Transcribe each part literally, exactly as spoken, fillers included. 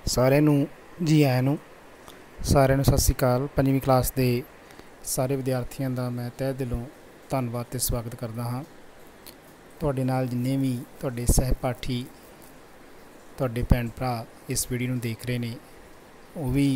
सारिਆਂ ਨੂੰ जी आया ਨੂੰ सारिਆਂ ਨੂੰ सत श्री अकाल। पंजवीं क्लास के सारे विद्यार्थियों का मैं तह दिलों धन्यवाद ते स्वागत करता हाँ। तुहाडे नाल जिन्ने भी तुहाडे सहपाठी तुहाडे भैन भरा इस वीडियो नूं देख रहे ने वो भी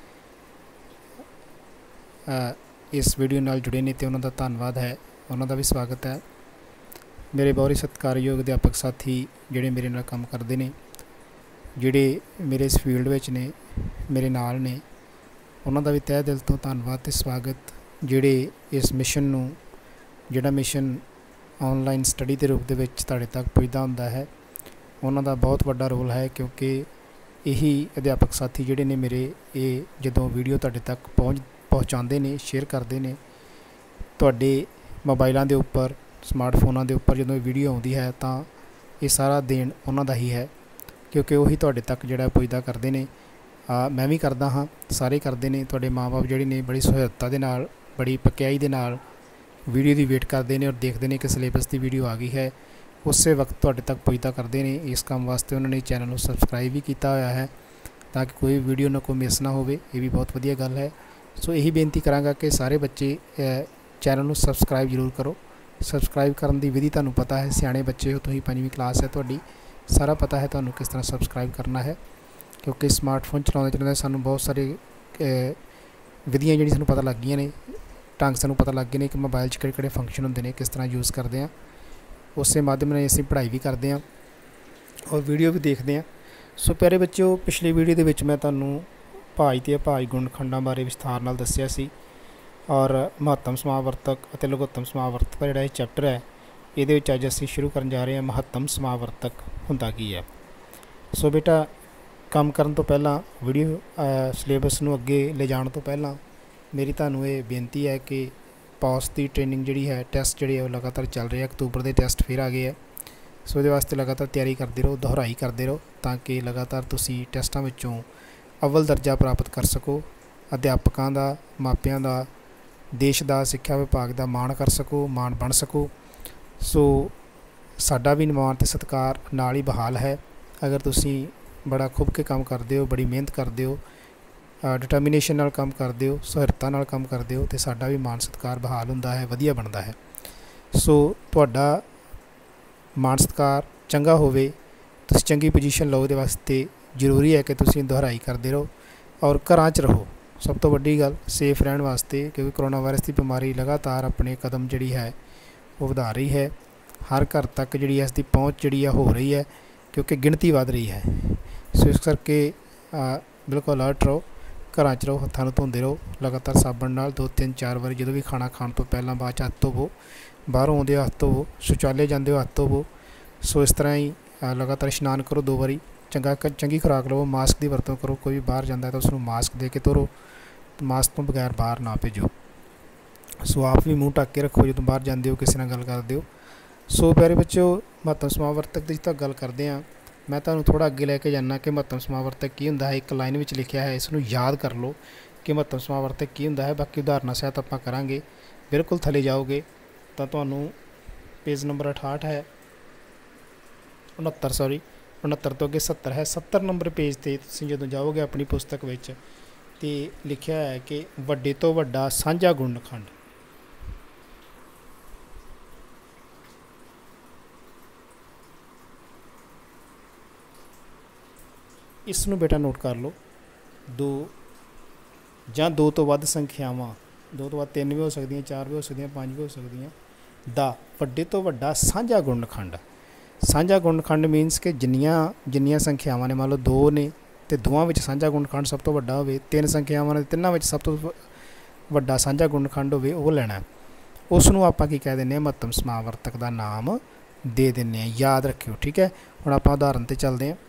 इस वीडियो नाल जुड़े ने ते उन्हां दा धन्नवाद है, उन्हां दा भी स्वागत है। मेरे बहुत ही सत्कारयोग अध्यापक साथी जिहड़े मेरे नाल काम करते हैं, जिहड़े मेरे इस फील्ड विच ने मेरे नाल ने, उन्हां दा भी तह दिल तो धन्नवाद ते स्वागत। जिहड़े इस मिशन नूं जिहड़ा मिशन ऑनलाइन स्टडी के रूप दे विच तुहाडे तक पुजदा हुंदा है, उन्हां दा बहुत वड्डा रोल है, क्योंकि यही अध्यापक साथी जिहड़े ने मेरे ये जदों वीडियो तुहाडे तक पहुँच पहुँचाते हैं, शेयर करते हैं तुहाडे मोबाइलों के उपर, स्मार्टफोनों के उपर जदों वीडियो आउंदी है तो ये सारा देन उन्हां दा ही है, क्योंकि वही तुहाडे तक जिहड़ा पुजदा करते हैं। मैं भी करदा हाँ, सारे करते हैं। तुहाडे माँ बाप जिहड़े ने बड़ी सुहृदता दे नाल, बड़ी पक्याई दे नाल वीडियो की वेट करते हैं और देखते हैं कि सिलेबस की वीडियो आ गई है, उस वक्त तुहाडे तक पुजदा करते हैं। इस काम वास्ते उन्होंने चैनल को सबसक्राइब भी किया होया है ताकि कोई वीडियो ना कोई मिस ना हो। ये भी बहुत वधिया गल है। सो यही बेनती करांगा कि सारे बच्चे चैनल को सबसक्राइब जरूर करो। सबसक्राइब करने की विधि तुहानूं पता है, सियाणे बच्चे हो तुसीं, पंजवीं क्लास है तुहाडी, सारा पता है तुहानूं किस तरह सबसक्राइब करना है, क्योंकि स्मार्टफोन चलाते चलाते सानूं बहुत सारे विधियां जिहड़ियां सानूं पता लग गईयां ने, ढंग सानूं पता लग गए ने कि मोबाइल च किहड़े किहड़े फंक्शन होंदे ने, किस तरह यूज़ करते हैं। उस माध्यम ने असीं पढ़ाई भी करते हैं और वीडियो भी देखते हैं। सो प्यारे बच्चों, पिछली वीडियो दे विच मैं तुहानूं भाज ते अभाज गुणखंडां बारे विस्तार नाल दस्सिया सी, और महत्तम समावर्तक अते लघुत्तम समावर्तक का जिहड़ा चैप्टर है ये अज असीं शुरू करन जा रहे हैं। महत्तम समावर्तक हुंदा की है। सो बेटा, काम करन तो पहला, वीडियो सिलेबस नूं अगे ले जाण तो पहला मेरी तुहानूं ये बेनती है कि पॉस की ट्रेनिंग जिहड़ी है, टैसट जिहड़े है लगातार चल रहे हैं। अक्तूबर के टैसट फिर आ गए हैं। सो इहदे वास्ते लगातार तैयारी करते रहो, दोहराई करते रहो, ताकि लगातार तुसीं टैसटां विचों अव्वल दर्जा प्राप्त कर सको, अध्यापकों का, मापियां का, देश का, सिक्ख्या विभाग का माण कर सको, माण बन सको। सो साडा भी माण ते सत्कार नाल ही बहाल है। अगर तुसीं बड़ा खुब के काम करते हो, बड़ी मेहनत करते हो, डिटर्मीनेशन नाल काम करते हो, सुहिरता नाल काम करते हो, तो साडा भी मान सत्कार बहाल हुंदा है, वधिया बनता है। सो तुहाडा मान सत्कार चंगा होवे, तुसीं चंगी पोजीशन लो, इहदे वास्ते जरूरी है कि तुसीं दोहराई करते रहो और घरां च रहो। सब तो वड्डी गल सेफ रहण वास्ते, क्योंकि कोरोना वायरस की बीमारी लगातार अपने कदम जिहड़ी है वो वधा रही है। हर घर तक जिहड़ी इसकी पहुँच जिहड़ी है हो रही है, क्योंकि गिणती वध रही है। सो इस करके बिल्कुल अलर्ट रहो, घरां च रहो, हत्थां नूं धोंदे रहो लगातार साबण नाल, दो तीन चार बार जदों भी खाना खाण तो पहलां बाद च हत्थ धोवो, बाहरों आउंदे हत्थ धोवो, शौचालय जांदे हो हत्थ धोवो। सो इस तरह ही लगातार इशनान करो दो बारी, चंगा चंगी खुराक लवो, मास्क की वरतों करो। कोई भी बाहर जाता है तो उसनूं मास्क दे के तोरो, मास्क तो बगैर बाहर ना भेजो। सो आप भी मुँह ढक के रखो जो बाहर जाते हो, किसी नाल गल करते हो। सो प्यारे बच्चों, महत्तम समावर्तक की तो गल करते हैं, मैं तुहानूं थोड़ा अगे लैके जाना कि महत्तम समावर्तक की हुंदा है। एक लाइन में लिखा है, इसनूं याद कर लो कि महत्तम समावर्तक की हुंदा है। बाकी उदाहरणों सहित आपां करांगे। बिल्कुल थले जाओगे तो तुहानूं पेज नंबर अठाहठ है, उनहत्तर सॉरी उनहत्तर तो अगे सत्तर है। सत्तर नंबर पेज ते तुसीं जदों जाओगे अपनी पुस्तक विच ते लिखिया है कि वड्डे तो वड्डा सांझा गुणखंड। इसनूं बेटा नोट कर लो। दो जां दो तो वध संख्यावां, दो तो वध तीन भी हो सकदियां, चार भी हो सकदियां, पाँच भी हो सकदियां, दा वड्डे तो वड्डा सांझा गुणखंड। सांझा गुणखंड मीनस कि जिन्नियां जिन्नियां संख्यावां ने, मान लो दो ने तो दोवां विच सांझा गुणखंड सब तो वड्डा होवे, तीन संख्यावां ने तिन्नां विच सब तो वड्डा सांझा गुणखंड होवे, वो लैना। उसनूं आपां की कह दिंदे आ, महत्तम समावर्तक का नाम दे दिंदे आ। याद रखियो, ठीक है। हुण आपां उदाहरण ते चलदे हां।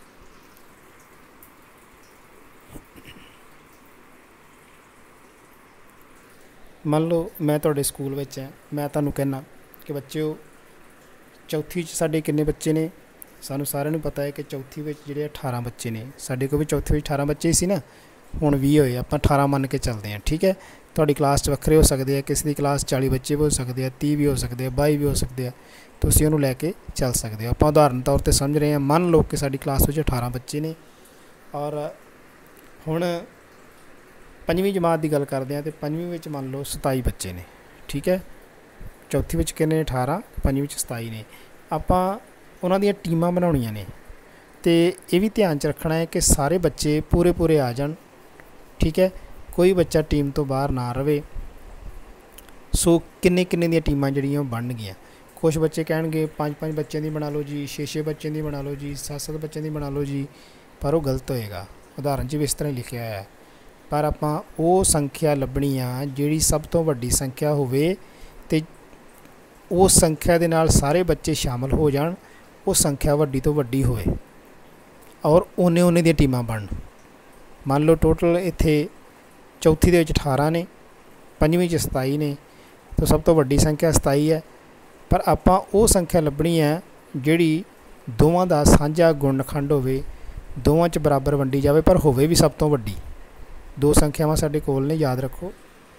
मान लो मैं तुहाडे स्कूल विच है, मैं तुहानूं कहना कि बच्चों चौथी साडे किन्ने बच्चे ने, सानूं सारिਆਂ ਨੂੰ पता है कि चौथी विच जिहड़े अठारह बच्चे ने, साडे कोल भी चौथी विच अठारह बच्चे सी ना, हुण भी होए, आपां अठारह मन के चलते हैं, ठीक है। तुहाडी क्लास च वक्खरे हो सकते हैं, किसी की क्लास चाली बच्चे भी हो सकते हैं, तीह भी हो सकते हैं, बाई भी हो सकते हैं, तुसीं उहनूं लैके चल सकते हो। आपां उदाहरण तौर पर समझ रहे हैं। मान लो कि साडी क्लास विच अठारह बच्चे ने और हुण पंजवीं जमात की गल करते हैं तो पंजवीं में मान लो सताई बच्चे ने, ठीक है। चौथी में कितने अठारह, पंजवीं सताई ने। आपां उन्हां दीयां टीमां बनाउणियां ने तो ये भी ध्यान च रखना है कि सारे बच्चे पूरे पूरे आ जान, ठीक है। कोई बच्चा टीम तो बाहर ना रहे। सो किन्ने किन्ने दी टीमां जिहड़ियां बन गईयां। कुछ बच्चे कहणगे पाँच पाँच बच्चों की बना लो जी, छे छे बच्चों की बना लो जी, सत्त सत्त बच्चों की बना लो जी, पर वो गलत होएगा। उदाहरण च भी इस तरह लिखिया है। पर आपां वो संख्या लभनी आ जिहड़ी सब तो वड्डी संख्या होवे ते उस संख्या दे नाल सारे बच्चे शामिल हो जाण, वो संख्या वड्डी तो वड्डी होए और उन्ने उन्ने दी टीमां बन। मान लो टोटल इत्थे चौथी दे विच अठारह ने, पंजवीं च सताई ने, तो सब तो वड्डी संख्या सताई है। पर आपां वो संख्या लभनी है जिहड़ी दोवां दा सांझा गुणनखंड होवे, दोवां च बराबर वंडी जावे पर होवे भी सब तो वड्डी। दो संख्यावां साडे कोल ने, याद रखो।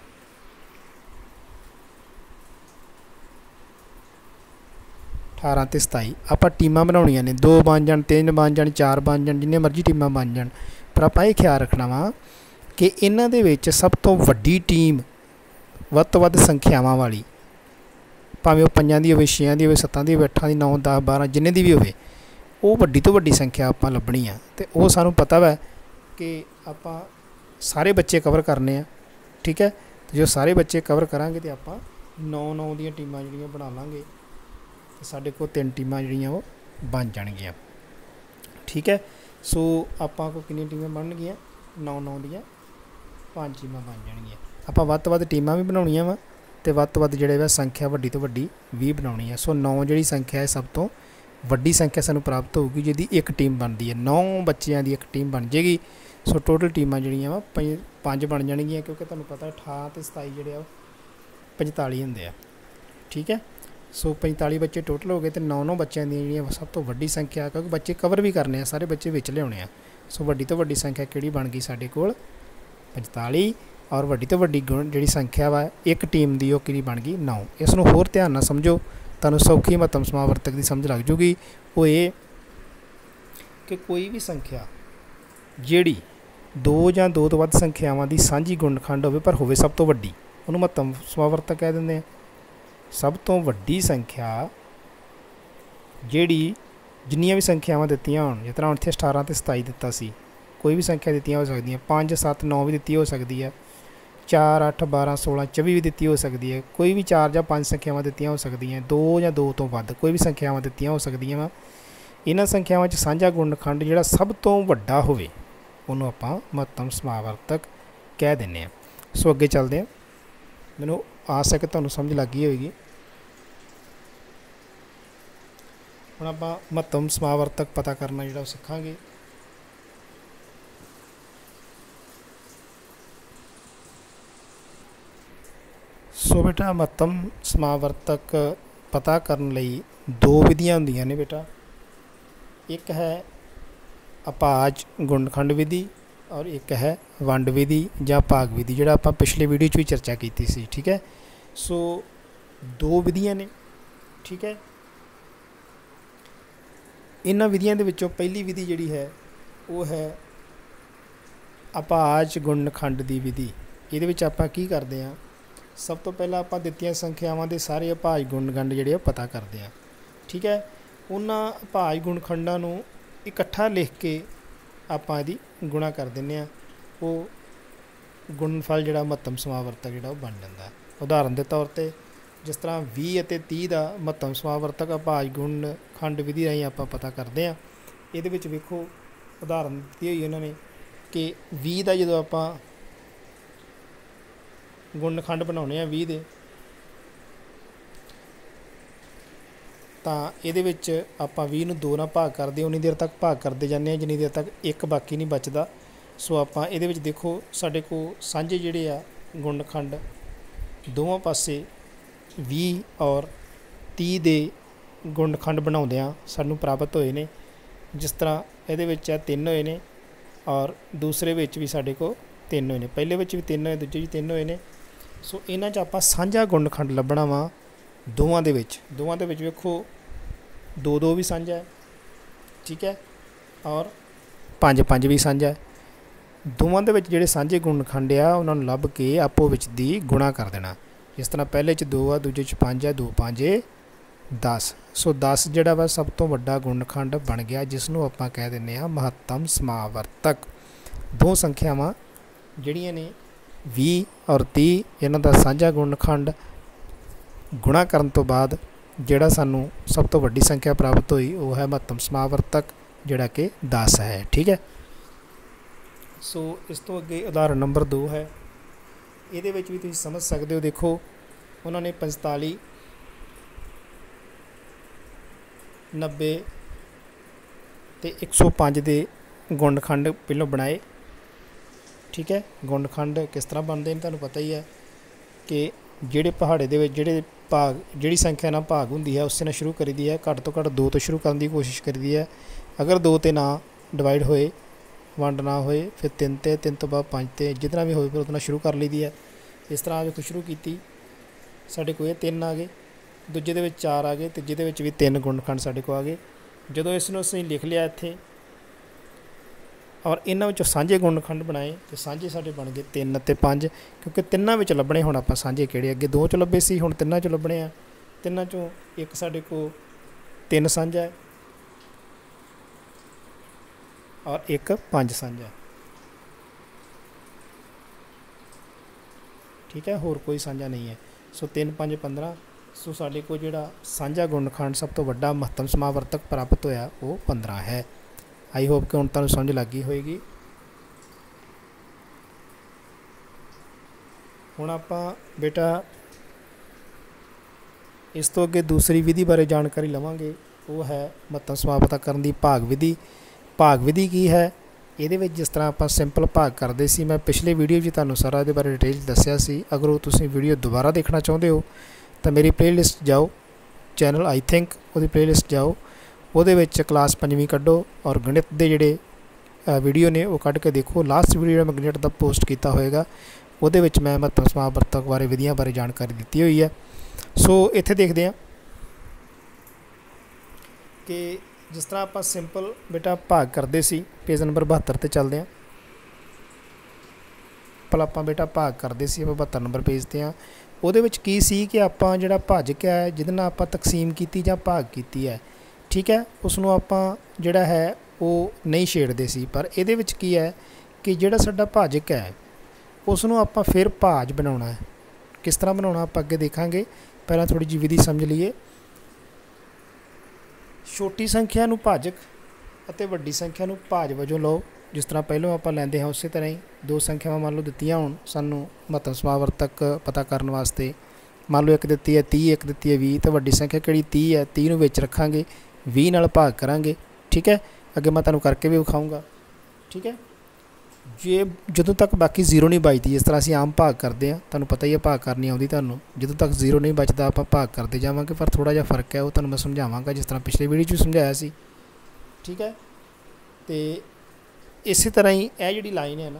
अठारह ते सताई आपां टीमां बनाउणियां ने, दो बन जाण, तीन बन जाण, चार बन जाण, जिन्ने मर्जी टीमां बन जाण। पर आपां ये ख्याल रखना वा कि इन्हां दे विच सब तो वड्डी टीम वध तो वध संख्यावां वाली, भावें वो पंजां दी होवे, छेआं दी होवे, सत्तां दी होवे, अठां दी, नौ दस बारह जिन्ने दी भी होवे, वो वड्डी तो वड्डी संख्या आपां लभणी आ। ते वो सानूं पता वै कि आपां सारे बच्चे कवर करने आ, ठीक है। तो जो सारे बच्चे कवर करांगे तो आपां नौ नौ दी टीमां जिहड़ियां बना लांगे तो साडे कोल तीन टीमां जिहड़ियां वो बन जाणगियां, ठीक है। सो आपां को कितनी टीमां बनगियां, नौ नौ दियां पांच टीमां बन जाणगियां। आपां वध तो वध टीमां भी बनाउणियां वा ते वध तो वध जिहड़े वा संख्या वड्डी तो वड्डी भी बनाउणी है। सो नौ जिहड़ी संख्या है सब तो वड्डी संख्या सानूं प्राप्त होगी जिहदी एक टीम बनदी है। नौ बच्चियां दी एक टीम बन जाएगी। सो टोटल टीमां जिहड़ियां वा पंज बन जाणगियां, क्योंकि तुहानूं पता अठारह ते सताई जिहड़े आ पंजताली हुंदे आ, ठीक है। सो पंजताली बच्चे टोटल हो गए तो नौ नौ बच्चों दी जिहड़ियां सब तो वड्डी संख्या, क्योंकि बच्चे कवर भी करने, सारे बच्चे विच लियाउने आ। सो वड्डी तो वड्डी संख्या किहड़ी बन गई साडे कोल पंजताली, और वड्डी तो वड्डी गुण जिहड़ी संख्या वा एक टीम दी, वो किहड़ी बन गई नौ। इस नूं होर ध्यान नाल समझो, तुहानूं सौखी महत्तम समावर्तक की समझ लग जूगी। वो ये कि कोई भी संख्या जिहड़ी दो जां दो तो वध संख्यावां दी सांझी गुणनखंड होवे पर होवे सब तो वड्डी, उहनूं महत्तम समावर्तक कह दिंदे आ। सब तो वड्डी संख्या जिहड़ी जिन्नियां भी संख्यावां दित्तियां होण, जिस तरह इत्थे अठारह ते सताई दित्ता सी, कोई भी संख्या दित्तियां हो सकदियां, पाँच सत्त नौ भी दित्ती हो सकदी है, चार अठ बारह सोलह चौबी भी दित्ती हो सकदी है, कोई भी चार जां पंज संख्यावां दित्तियां हो सकदियां, दो जां दो तो वध कोई भी संख्यावां दित्तियां हो सकदियां वा। इन्हां संख्यावां च साझा गुणनखंड जिहड़ा सब तो वड्डा होवे उहनूं आपां महत्तम समावर्तक कह दिंदे आ। सो अगे चलदे आ, मैनूं आस है कि तुहानूं समझ लग गई होएगी। हुण आपां महत्तम समावर्तक पता करना जिहड़ा सिखांगे। सो बेटा महत्तम समावर्तक पता करने लई दो विधियां हुंदियां ने बेटा। एक है अभाज गुणनखंड विधि और एक है वंड विधि या भाग विधि, जिहड़ा आपां पिछले वीडियो च भी चर्चा की सी, ठीक है। सो दो विधियां ने, ठीक है। इन्हां विधियां दे विचों पहली विधि जिहड़ी है वो है अभाज गुणनखंड दी विधि। इहदे विच आपां की करदे आ, सब तो पहला आपां दित्तियां संख्यावां दे सारे अभाज गुणनखंड जिहड़े पता करदे आ, ठीक है। उन्हां अभाज गुणनखंडां नूं इकट्ठा लिख के आपां इहदी गुणा कर दिंदे आ, वो गुणनफल जिहड़ा महत्तम समावर्तक जिहड़ा बन जांदा। उदाहरण के तौर पर जिस तरह बीस अते तीस का महत्तम समावर्तक अभाज गुणनखंड विधि राहीं आपां पता करते हैं। इहदे विच वेखो उदाहरण दी हुई उन्होंने कि बीस का जो आपां गुणनखंड बनाउने आ बीस दे, तां इहदे विच आपां बीस नूं दो नाल भाग करदे, उन्नी देर तक भाग करते जाने जिन्नी देर तक एक बाकी नहीं बचदा। सो आपां इहदे विच देखो साडे कोल सांझे जिहड़े आ गुणनखंड दोवां पासे बीस और तीस दे गुणनखंड बनाउंदिआं सानूं प्राप्त होए ने। जिस तरह इहदे विच तीन होए ने और दूसरे विच भी साडे कोल तीन होए ने, पहले विच भी तीन होए, दूजे भी तीन होए ने। सो इन्हां च आपां सांझा गुणनखंड लभणा वा दोवां दे विच। दोवां दे विच वेखो दो दो भी सांझा है, ठीक है, और ਪੰਜ ਪੰਜ ਵੀ ਸਾਂਝਾ। ਦੋਵਾਂ ਦੇ ਵਿੱਚ ਜਿਹੜੇ ਸਾਂਝੇ ਗੁਣਖੰਡ ਆ ਉਹਨਾਂ ਨੂੰ ਲੱਭ ਕੇ ਆਪੋ ਵਿੱਚ ਦੀ ਗੁਣਾ ਕਰ ਦੇਣਾ। ਜਿਸ ਤਰ੍ਹਾਂ ਪਹਿਲੇ 'ਚ ਦੋ ਆ, ਦੂਜੇ 'ਚ ਪੰਜ ਆ, ਦੋ ਪੰਜੇ ਦਸ। ਸੋ ਦਸ ਜਿਹੜਾ ਵਾ ਸਭ ਤੋਂ ਵੱਡਾ ਗੁਣਖੰਡ ਬਣ ਗਿਆ, ਜਿਸ ਨੂੰ ਆਪਾਂ ਕਹਿ ਦਿੰਦੇ ਹਾਂ ਮਹੱਤਮ ਸਮਾਵਰਤਕ। ਦੋ ਸੰਖਿਆਵਾਂ ਜਿਹੜੀਆਂ ਨੇ ਵੀਹ ਔਰ ਤੀਹ, ਇਹਨਾਂ ਦਾ ਸਾਂਝਾ ਗੁਣਖੰਡ ਗੁਣਾ ਕਰਨ ਤੋਂ ਬਾਅਦ ਜਿਹੜਾ ਸਾਨੂੰ ਸਭ ਤੋਂ ਵੱਡੀ ਸੰਖਿਆ ਪ੍ਰਾਪਤ ਹੋਈ ਉਹ ਹੈ ਮਹੱਤਮ ਸਮਾਵਰਤਕ, ਜਿਹੜਾ ਕਿ ਦਸ ਹੈ। ਠੀਕ ਹੈ। ਸੋ ਇਸ ਤੋਂ ਅੱਗੇ ਉਦਾਹਰਨ ਨੰਬਰ ਦੋ ਹੈ। ਇਹਦੇ ਵਿੱਚ ਵੀ ਤੁਸੀਂ ਸਮਝ ਸਕਦੇ ਹੋ। ਦੇਖੋ ਉਹਨਾਂ ਨੇ ਪੰਤਾਲੀ, ਨੱਬੇ ਅਤੇ ਇੱਕ ਸੌ ਪੰਜ ਦੇ ਗੁਣਖੰਡ ਪਹਿਲੋਂ ਬਣਾਏ। ਠੀਕ ਹੈ। ਗੁਣਖੰਡ ਕਿਸ ਤਰ੍ਹਾਂ ਬਣਦੇ ਨੇ ਤੁਹਾਨੂੰ ਪਤਾ ਹੀ ਹੈ ਕਿ ਜਿਹੜੇ ਪਹਾੜੇ ਦੇ ਵਿੱਚ ਜਿਹੜੇ ਭਾਗ ਜਿਹੜੀ ਸੰਖਿਆ ਨਾਲ ਭਾਗ ਹੁੰਦੀ ਹੈ ਉਸੇ ਨਾਲ ਸ਼ੁਰੂ ਕਰੀਦੀ ਹੈ। ਘੱਟ ਤੋਂ ਘੱਟ ਦੋ ਤੋਂ ਸ਼ੁਰੂ ਕਰਨ ਦੀ ਕੋਸ਼ਿਸ਼ ਕਰੀਦੀ ਹੈ। ਅਗਰ ਦੋ 'ਤੇ ਨਾ ਡਿਵਾਈਡ ਹੋਏ, ਵੰਡ ਨਾ ਹੋਏ, ਫਿਰ ਤਿੰਨ 'ਤੇ, ਤਿੰਨ ਤੋਂ ਬਾਅਦ ਪੰਜ 'ਤੇ, ਜਿਤਨਾ ਵੀ ਹੋਵੇ ਫਿਰ ਉਹਦੇ ਨਾਲ ਸ਼ੁਰੂ ਕਰ ਲਈਦੀ ਹੈ। ਇਸ ਤਰ੍ਹਾਂ ਜਦੋਂ ਸ਼ੁਰੂ ਕੀਤੀ ਸਾਡੇ ਕੋਲ ਇਹ ਤਿੰਨ ਆ ਗਏ, ਦੂਜੇ ਦੇ ਵਿੱਚ ਚਾਰ ਆ ਗਏ, ਤੀਜੇ ਦੇ ਵਿੱਚ ਵੀ ਤਿੰਨ ਗੁਣਖੰਡ ਸਾਡੇ ਕੋਲ ਆ ਗਏ। ਜਦੋਂ ਇਸ ਨੂੰ ਅਸੀਂ ਲਿਖ ਲਿਆ ਇੱਥੇ ਔਰ ਇਹਨਾਂ ਵਿੱਚੋਂ ਸਾਂਝੇ ਗੁਣਖੰਡ ਬਣਾਏ ਅਤੇ ਸਾਂਝੇ ਸਾਡੇ ਬਣ ਗਏ ਤਿੰਨ ਅਤੇ ਪੰਜ, ਕਿਉਂਕਿ ਤਿੰਨਾਂ ਵਿੱਚ ਲੱਭਣੇ ਹੁਣ ਆਪਾਂ ਸਾਂਝੇ ਕਿਹੜੇ। ਅੱਗੇ ਦੋ 'ਚ ਲੱਭੇ ਸੀ, ਹੁਣ ਤਿੰਨਾਂ 'ਚੋਂ ਲੱਭਣੇ ਆ। ਤਿੰਨਾਂ 'ਚੋਂ ਇੱਕ ਸਾਡੇ ਕੋਲ ਤਿੰਨ ਸਾਂਝਾ ਹੈ ਔਰ ਇੱਕ ਪੰਜ ਸਾਂਝਾ। ਠੀਕ ਹੈ। ਹੋਰ ਕੋਈ ਸਾਂਝਾ ਨਹੀਂ ਹੈ। ਸੋ ਤਿੰਨ ਪੰਜ ਪੰਦਰਾਂ। ਸੋ ਸਾਡੇ ਕੋਲ ਜਿਹੜਾ ਸਾਂਝਾ ਗੁਣਖੰਡ ਸਭ ਤੋਂ ਵੱਡਾ ਮਹੱਤਮ ਸਮਾਵਰਤਕ ਪ੍ਰਾਪਤ ਹੋਇਆ ਉਹ ਪੰਦਰਾਂ ਹੈ। ਆਈ ਹੋਪ ਕਿ ਹੁਣ ਤੁਹਾਨੂੰ ਸਮਝ ਲੱਗ ਗਈ ਹੋਏਗੀ। ਹੁਣ ਆਪਾਂ ਬੇਟਾ ਇਸ ਤੋਂ ਅੱਗੇ ਦੂਸਰੀ ਵਿਧੀ ਬਾਰੇ ਜਾਣਕਾਰੀ ਲਵਾਂਗੇ। ਉਹ ਹੈ ਮਹੱਤਮ ਸਮਾਵਰਤਕ ਕਰਨ ਦੀ ਭਾਗ ਵਿਧੀ। ਭਾਗ ਵਿਧੀ ਕੀ ਹੈ? ਇਹਦੇ ਵਿੱਚ ਜਿਸ ਤਰ੍ਹਾਂ ਆਪਾਂ ਸਿੰਪਲ ਭਾਗ ਕਰਦੇ ਸੀ, ਮੈਂ ਪਿਛਲੇ ਵੀਡੀਓ 'ਚ ਤੁਹਾਨੂੰ ਸਾਰਾ ਇਹਦੇ ਬਾਰੇ ਡਿਟੇਲ ਦੱਸਿਆ ਸੀ। ਅਗਰ ਉਹ ਤੁਸੀਂ ਵੀਡੀਓ ਦੁਬਾਰਾ ਦੇਖਣਾ ਚਾਹੁੰਦੇ ਹੋ ਤਾਂ ਮੇਰੀ ਪਲੇਲਿਸਟ ਜਾਓ, ਚੈਨਲ ਆਈ ਥਿੰਕ ਉਹਦੀ ਪਲੇਲਿਸਟ ਜਾਓ, ਉਹਦੇ ਵਿੱਚ ਕਲਾਸ ਪੰਜਵੀਂ ਕੱਢੋ ਔਰ ਗਣਿਤ ਦੇ ਜਿਹੜੇ ਵੀਡੀਓ ਨੇ ਉਹ ਕੱਢ ਕੇ ਦੇਖੋ। ਲਾਸਟ ਵੀਡੀਓ ਜਿਹੜਾ ਮੈਂ ਗਣਿਤ ਦਾ ਪੋਸਟ ਕੀਤਾ ਹੋਏਗਾ ਉਹਦੇ ਵਿੱਚ ਮੈਂ ਮਹੱਤਮ ਸਮਾਵਰਤਕ ਬਾਰੇ ਵਿਧੀਆਂ ਬਾਰੇ ਜਾਣਕਾਰੀ ਦਿੱਤੀ ਹੋਈ ਹੈ। ਸੋ ਇੱਥੇ ਦੇਖਦੇ ਹਾਂ ਕਿ ਜਿਸ ਤਰ੍ਹਾਂ ਆਪਾਂ ਸਿੰਪਲ ਬੇਟਾ ਭਾਗ ਕਰਦੇ ਸੀ। ਪੇਜ ਨੰਬਰ ਬਹੱਤਰ 'ਤੇ ਚੱਲਦੇ ਹਾਂ। ਪਹਿਲਾਂ ਆਪਾਂ ਬੇਟਾ ਭਾਗ ਕਰਦੇ ਸੀ, ਆਪਾਂ ਬਹੱਤਰ ਨੰਬਰ ਪੇਜ 'ਤੇ ਹਾਂ। ਉਹਦੇ ਵਿੱਚ ਕੀ ਸੀ ਕਿ ਆਪਾਂ ਜਿਹੜਾ ਭਾਜਕ ਹੈ ਜਿਹਦੇ ਨਾਲ ਆਪਾਂ ਤਕਸੀਮ ਕੀਤੀ ਜਾਂ ਭਾਗ ਕੀਤੀ ਹੈ, ਠੀਕ ਹੈ, ਉਸ ਨੂੰ ਆਪਾਂ ਜਿਹੜਾ ਹੈ ਉਹ ਨਹੀਂ ਛੇੜਦੇ ਸੀ। ਪਰ ਇਹਦੇ ਵਿੱਚ ਕੀ ਹੈ ਕਿ ਜਿਹੜਾ ਸਾਡਾ ਭਾਜਕ ਹੈ ਉਸ ਨੂੰ ਆਪਾਂ ਫਿਰ ਭਾਜ ਬਣਾਉਣਾ ਹੈ। ਕਿਸ ਤਰ੍ਹਾਂ ਬਣਾਉਣਾ ਆਪਾਂ ਅੱਗੇ ਦੇਖਾਂਗੇ। ਪਹਿਲਾਂ ਥੋੜ੍ਹੀ ਜਿਹੀ ਵਿਧੀ ਸਮਝ ਲਈਏ। ਛੋਟੀ ਸੰਖਿਆ ਨੂੰ ਭਾਜਕ ਅਤੇ ਵੱਡੀ ਸੰਖਿਆ ਨੂੰ ਭਾਜ ਵਜੋਂ ਲਓ। ਜਿਸ ਤਰ੍ਹਾਂ ਪਹਿਲਾਂ ਆਪਾਂ ਲੈਂਦੇ ਹਾਂ ਉਸੇ ਤਰ੍ਹਾਂ ਹੀ ਦੋ ਸੰਖਿਆਵਾਂ ਮੰਨ ਲਓ ਦਿੱਤੀਆਂ ਹੋਣ ਸਾਨੂੰ ਮਹੱਤਮ ਸਮਾਵਰਤਕ ਪਤਾ ਕਰਨ ਵਾਸਤੇ। ਮੰਨ ਲਓ ਇੱਕ ਦਿੱਤੀ ਹੈ ਤੀਹ, ਇੱਕ ਦਿੱਤੀ ਹੈ ਵੀਹ, ਤਾਂ ਵੱਡੀ ਸੰਖਿਆ ਕਿਹੜੀ ਤੀਹ ਹੈ, ਤੀਹ ਨੂੰ ਵਿੱਚ ਰੱਖਾਂਗੇ, ਵੀਹ ਨਾਲ ਭਾਗ ਕਰਾਂਗੇ। ਠੀਕ ਹੈ। ਅੱਗੇ ਮੈਂ ਤੁਹਾਨੂੰ ਕਰਕੇ ਵੀ ਵਿਖਾਊਂਗਾ। ਠੀਕ ਹੈ। ਜੇ ਜਦੋਂ ਤੱਕ ਬਾਕੀ ਜ਼ੀਰੋ ਨਹੀਂ ਬਚਦੀ, ਜਿਸ ਤਰ੍ਹਾਂ ਅਸੀਂ ਆਮ ਭਾਗ ਕਰਦੇ ਹਾਂ, ਤੁਹਾਨੂੰ ਪਤਾ ਹੀ ਹੈ ਭਾਗ ਕਰਨੀ ਆਉਂਦੀ ਤੁਹਾਨੂੰ, ਜਦੋਂ ਤੱਕ ਜ਼ੀਰੋ ਨਹੀਂ ਬਚਦਾ ਆਪਾਂ ਭਾਗ ਕਰਦੇ ਜਾਵਾਂਗੇ। ਪਰ ਥੋੜ੍ਹਾ ਜਿਹਾ ਫਰਕ ਹੈ, ਉਹ ਤੁਹਾਨੂੰ ਮੈਂ ਸਮਝਾਵਾਂਗਾ ਜਿਸ ਤਰ੍ਹਾਂ ਪਿਛਲੇ ਵੀਡੀਓ 'ਚ ਵੀ ਸਮਝਾਇਆ ਸੀ। ਠੀਕ ਹੈ। ਅਤੇ ਇਸੇ ਤਰ੍ਹਾਂ ਹੀ ਇਹ ਜਿਹੜੀ ਲਾਈਨ ਹੈ ਨਾ,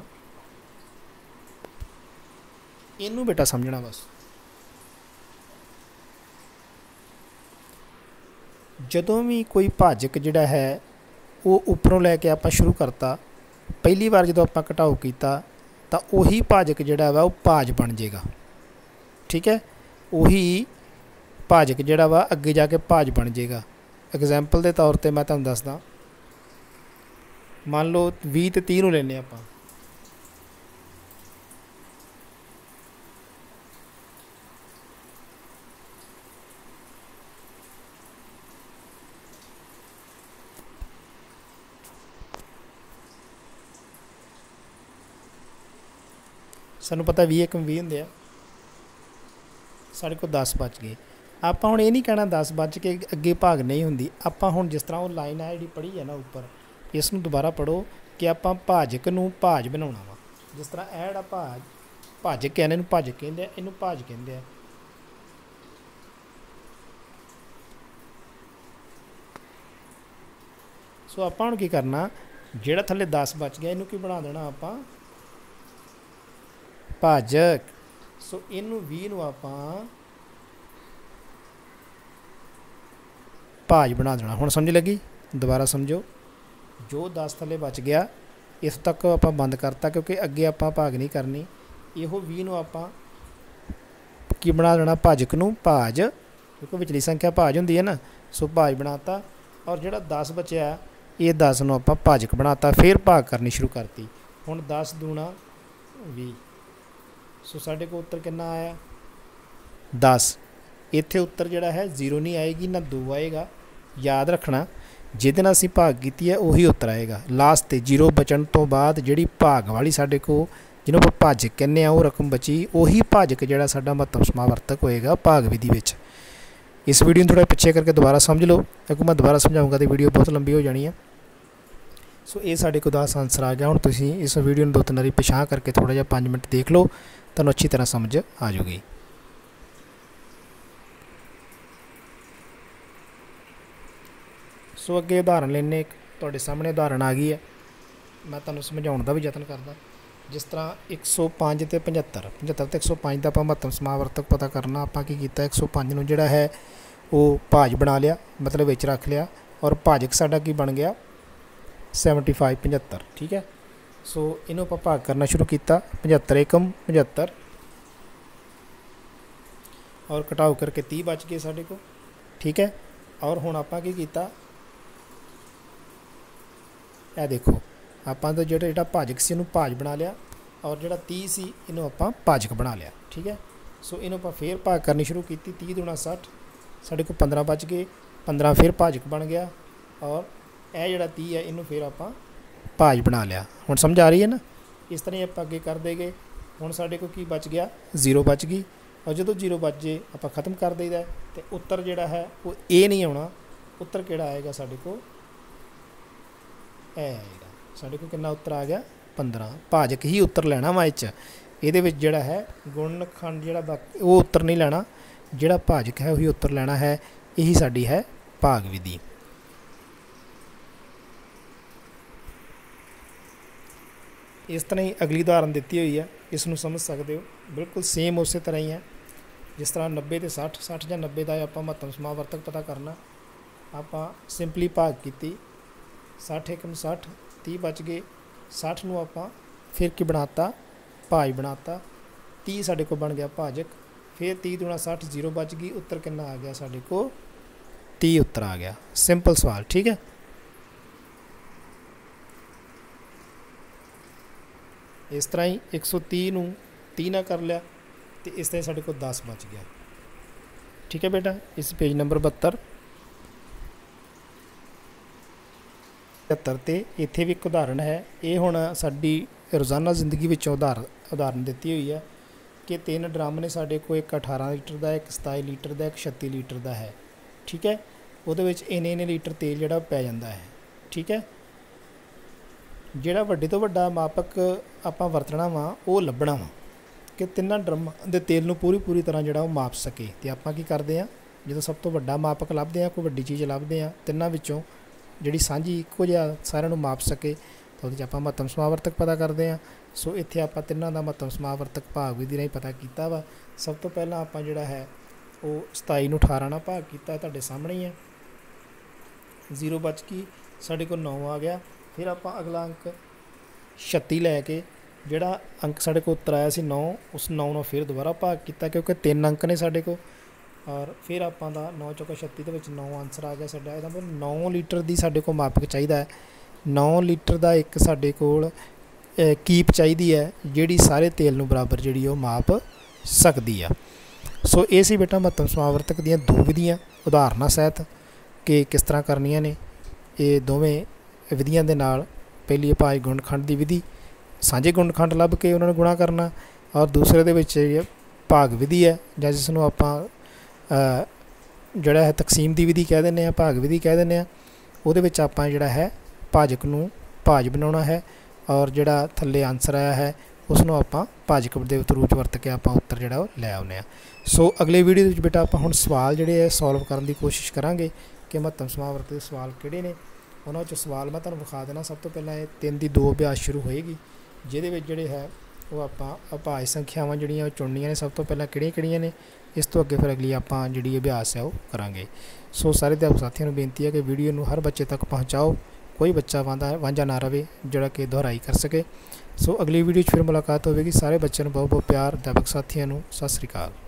ਇਹਨੂੰ ਬੇਟਾ ਸਮਝਣਾ ਬਸ। ਜਦੋਂ ਵੀ ਕੋਈ ਭਾਜਕ ਜਿਹੜਾ ਹੈ ਉਹ ਉੱਪਰੋਂ ਲੈ ਕੇ ਆਪਾਂ ਸ਼ੁਰੂ ਕਰਤਾ, ਪਹਿਲੀ ਵਾਰ ਜਦੋਂ ਆਪਾਂ ਘਟਾਓ ਕੀਤਾ ਤਾਂ ਉਹੀ ਭਾਜਕ ਜਿਹੜਾ ਵਾ ਉਹ ਭਾਜ ਬਣ ਜਾਏਗਾ। ਠੀਕ ਹੈ। ਉਹੀ ਭਾਜਕ ਜਿਹੜਾ ਵਾ ਅੱਗੇ ਜਾ ਕੇ ਭਾਜ ਬਣ ਜਾਏਗਾ। ਐਗਜ਼ਾਮਪਲ ਦੇ ਤੌਰ 'ਤੇ ਮੈਂ ਤੁਹਾਨੂੰ ਦੱਸਦਾ। ਮੰਨ ਲਓ ਵੀਹ ਅਤੇ ਤੀਹ ਨੂੰ ਲੈਂਦੇ ਆਪਾਂ। ਸਾਨੂੰ ਪਤਾ ਵੀਹ ਇੱਕ ਵੀਹ ਹੁੰਦੇ ਆ, ਸਾਡੇ ਕੋਲ ਦਸ ਬਚ ਗਏ। ਆਪਾਂ ਹੁਣ ਇਹ ਨਹੀਂ ਕਹਿਣਾ ਦਸ ਬਚ ਕੇ ਅੱਗੇ ਭਾਗ ਨਹੀਂ ਹੁੰਦੀ। ਆਪਾਂ ਹੁਣ ਜਿਸ ਤਰ੍ਹਾਂ ਉਹ ਲਾਈਨ ਹੈ ਜਿਹੜੀ ਪੜ੍ਹੀ ਹੈ ਨਾ ਉੱਪਰ, ਇਸ ਨੂੰ ਦੁਬਾਰਾ ਪੜ੍ਹੋ ਕਿ ਆਪਾਂ ਭਾਜਕ ਨੂੰ ਭਾਜ ਬਣਾਉਣਾ ਵਾ। ਜਿਸ ਤਰ੍ਹਾਂ ਇਹ ਜਿਹੜਾ ਭਾਜ ਭਾਜਕ ਕਹਿੰਦੇ, ਇਹਨੂੰ ਭਾਜਕ ਕਹਿੰਦੇ ਆ, ਇਹਨੂੰ ਭਾਜ ਕਹਿੰਦੇ ਆ। ਸੋ ਆਪਾਂ ਹੁਣ ਕੀ ਕਰਨਾ, ਜਿਹੜਾ ਥੱਲੇ ਦਸ ਬਚ ਗਿਆ ਇਹਨੂੰ ਕੀ ਬਣਾ ਦੇਣਾ ਆਪਾਂ ਭਾਜਕ। ਸੋ ਇਹਨੂੰ ਵੀਹ ਨੂੰ ਆਪਾਂ ਭਾਜ ਬਣਾ ਦੇਣਾ। ਹੁਣ ਸਮਝ ਲੱਗੀ? ਦੁਬਾਰਾ ਸਮਝੋ। जो दस थले बच गया इस तक आप बंद करता, क्योंकि अगे आप भाग नहीं करनी। इहो भी नूं आपां की बना लेना भाजक नूं भाज, क्योंकि विचली संख्या भाज हुंदी है ना, सो भाज बनाता। और जिहड़ा दस बचिया ये दस नूं आपां भाजक बनाता, फिर भाग करनी शुरू करती। हुण दस दूना भी, सो साडे को उत्तर कितना आया दस। इत्थे उत्तर जिहड़ा है जीरो नहीं आएगी ना दो आएगा। याद रखना जिहदे नाल असीं भाग कीती है उही उत्तर आएगा। लास्ट ते जीरो बचण तो बाद जिहड़ी भाग वाली साडे को जिन्हों आप भाजक कहने आ, वो रकम बची, उही भाजक जिहड़ा साडा महत्तम समावर्तक होएगा भाग विधि विच। इस वीडियो में थोड़ा पिछे करके दोबारा समझ लो, क्योंकि मैं दोबारा समझाऊंगा तो वीडियो बहुत लंबी हो जानी है। सो ये साढ़े को दस आंसर आ गया। हुण तुसीं इस वीडियो में दो तीन बारी पिछां करके थोड़ा जिहा पाँच मिनट देख लो, तुहानूं अच्छी तरह समझ आ जाऊगी। सो अगे उदाहरण लेने, तुहाडे सामने उदाहरण आ गई है, मैं तुहानूं समझाउण दा भी यतन करदा। जिस तरह एक सौ पाँच तो पचहत्तर पचहत्तर तो एक सौ पाँच का आप महत्तम समावर्तक पता करना। आप की कीता एक सौ पाँच नूं जिहड़ा है वो भाज बना लिया, मतलब विच रख लिया, और भाजक साडा की बन गया सैवनटी फाइव पचहत्तर। ठीक है, सो इनू आप भाग करना शुरू किया, पचहत्तर एकम पचहत्तर, और घटाओ करके तीह बच गए साडे को। ठीक है, और हुण आपां की कीता, यह देखो आपां तो जो जो भाजक से भाज बना लिया, और जो तीह से इनू आपां भाजक बना लिया। ठीक है, सो इनू आपां फिर भाग करनी शुरू की, तीह दूना सठ, साढ़े को पंद्रह बच गए, पंद्रह फिर भाजक बन गया, और यह जो तीह है इनू फिर आपां भाज बना लिया। हुण समझ आ रही है ना। इस तरह आप अगे करते गए। हुण साढ़े को की बच गया, जीरो बच गई, और जो जीरो बच जाए आप खत्म कर देईदा, तो उत्तर जिहड़ा है वो ए नहीं आना। उत्तर किहड़ा आएगा साढ़े को, ए आएगा। साढ़े को कितना उत्तर आ गया पंद्रह। भाजक ही उत्तर लेना वा इच, इहदे विच जिहड़ा है गुणनखंड जिहड़ा बाकी वो उत्तर नहीं लेना, जिहड़ा भाजक है वही उत्तर लेना है। यही साडी है भाग विधि। इस तरह ही अगली उदाहरण दी हुई है, इसनूं समझ सकते हो, बिल्कुल सेम उस तरह ही है। जिस तरह नब्बे तो सठ, सठ या नब्बे का आप महत्तम समावर्तक पता करना। आप सिंपली भाग की, सठ एकम सठ, तीह बच गए, सठ नूं आपां फिर की बनाता भाज बनाता, तीह साढ़े को बन गया भाजक, फिर तीह दूना सठ, जीरो बच गई, उत्तर कितना आ गया साढ़े को तीह उत्तर आ गया। सिंपल सवाल। ठीक है, इस तरह ही एक सौ तीह नूं तीह ना कर लिया, तो इस तरह साढ़े को दस बच गया। ठीक है बेटा, इस पेज नंबर बहत्तर पचहत्तर ते इत्थे भी एक उदाहरण है। ये हुण साडी रोज़ाना जिंदगी विचों उदाहरण उदाहरण दिती हुई है कि तीन ड्रम ने साडे को, एक अठारह लीटर का, एक सताई लीटर का, एक छत्ती लीटर का है। ठीक है, उहदे विच इन्ने इन्ने लीटर तेल जिहड़ा पै जांदा है। ठीक है, जिहड़ा वड्डे तो वड्डा मापक आपां वरतना वा वो लभना वा कि तिन्नां ड्रम दे तेल नूं पूरी पूरी तरह जिहड़ा वो माप सके। ते आपां की करदे आ, जदों सब तो वड्डा मापक लभदे आ, कोई वड्डी चीज़ लभदे आ, तिन्नां विचों जिहड़ी सांझी इक्को जिहा सारिਆਂ ਨੂੰ माप सके, तो ਉਹਦੇ 'ਚ ਆਪਾਂ महत्तम समावर्तक पता करते हैं। सो इत्थे ਆਪਾਂ ਤਿੰਨਾਂ ਦਾ महत्तम समावर्तक भाग विधि राਹੀਂ पता ਕੀਤਾ ਵਾ। सब तो पहला ਆਪਾਂ ਜਿਹੜਾ ਹੈ ਉਹ सताई ਨੂੰ अठारह ਨਾਲ भाग ਕੀਤਾ, ਤੁਹਾਡੇ सामने ही है। जीरो बच गई, साढ़े को नौ आ गया। फिर आप अगला अंक छत्ती लैके, जिहड़ा अंक साढ़े को उत्तर आया सी नौ, उस नौ नौ फिर दोबारा भाग किया, क्योंकि तीन अंक ने साढ़े को, और फिर आपां दा नौ चौका छत्ती दे विच नौ आंसर आ गया साडा। इहदा मतलब नौ लीटर की साडे को मापक चाहिदा है। नौ लीटर का एक साडे कोल कीप चाहिदी है, जिहड़ी सारे तेल नूं बराबर जिहड़ी वो माप सकदी आ। सो ये सी बेटा महत्तम समावर्तक दीयां दो विधियां उदाहरणां सहित कि किस तरह करनियां ने। ये दोवें विधियां दे नाल पहली भाज गुणनखंड की विधि, सांझे गुणनखंड लभ के उन्होंने गुणा करना, और दूसरे दे विच भाग विधि है, जां जिसनूं आपां जिहड़ा है तकसीम की विधि कह दिंदे आ, भाग विधि कह दिंदे आ। उहदे विच आपां जिहड़ा है भाजक नूं भाज बनाउणा है, और जिहड़ा थल्ले आंसर आया है उसनूं आपां भाजक दे रूप वरत के आपां उत्तर जिहड़ा वो लै आउने आ। सो अगले वीडियो विच बेटा आपां हुण सवाल जिहड़े है सॉल्व करन दी कोशिश करांगे कि महत्तम समावर्तक दे सवाल किहड़े ने। उन्हां विच सवाल मैं तुहानूं विखा देना। सब तो पहलां ये तीन दी दो अभ्यास शुरू होएगी, जिहदे विच जिहड़े है वो आपां अभाज संख्यावां जिहड़ियां चुननियां ने। सब तो पहलां किहड़ियां किहड़ियां ने, इस तो अगे फिर अगली आपां जिहड़ी अभ्यास है वो करांगे। सो सारे अध्यापक साथियों नूं बेनती है कि वीडियो नूं हर बच्चे तक पहुँचाओ, कोई बच्चा वांझा वांझा ना रहे, जोड़ा कि दोहराई कर सके। सो अगली वीडियो फिर मुलाकात होगी। सारे बच्चों को बहुत बहुत प्यार। अध्यापक साथियों को सत श्री अकाल।